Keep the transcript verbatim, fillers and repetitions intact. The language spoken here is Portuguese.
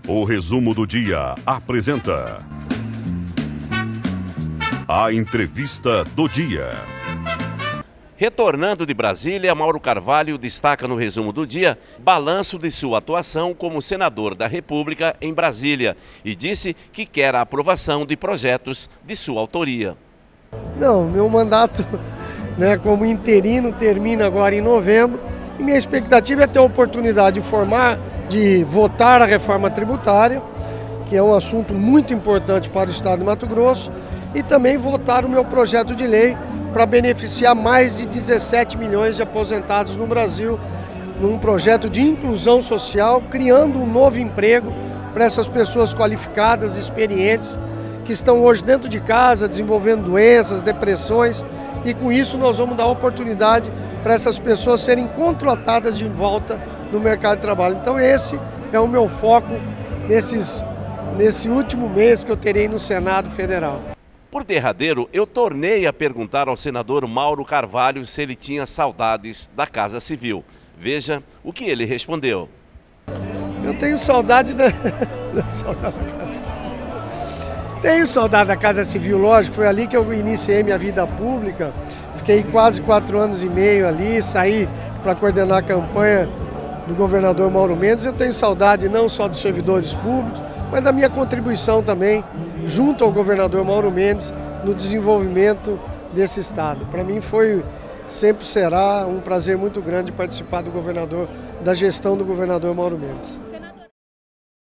O Resumo do Dia apresenta a entrevista do dia. Retornando de Brasília, Mauro Carvalho destaca no Resumo do Dia balanço de sua atuação como senador da República em Brasília e disse que quer a aprovação de projetos de sua autoria. Não, meu mandato, né, como interino termina agora em novembro e minha expectativa é ter a oportunidade de formar, de votar a reforma tributária, que é um assunto muito importante para o estado de Mato Grosso, e também votar o meu projeto de lei para beneficiar mais de dezessete milhões de aposentados no Brasil, num projeto de inclusão social, criando um novo emprego para essas pessoas qualificadas, experientes, que estão hoje dentro de casa, desenvolvendo doenças, depressões, e com isso nós vamos dar oportunidade para essas pessoas serem contratadas de volta no mercado de trabalho. Então esse é o meu foco nesses, nesse último mês que eu terei no Senado Federal. Por derradeiro, eu tornei a perguntar ao senador Mauro Carvalho se ele tinha saudades da Casa Civil. Veja o que ele respondeu. Eu tenho saudade da, da saudade da Casa Civil. Tenho saudade da Casa Civil, lógico, foi ali que eu iniciei minha vida pública. Fiquei quase quatro anos e meio ali, saí para coordenar a campanha do governador Mauro Mendes. Eu tenho saudade não só dos servidores públicos, mas da minha contribuição também, junto ao governador Mauro Mendes, no desenvolvimento desse estado. Para mim foi, sempre será um prazer muito grande participar do governador, da gestão do governador Mauro Mendes.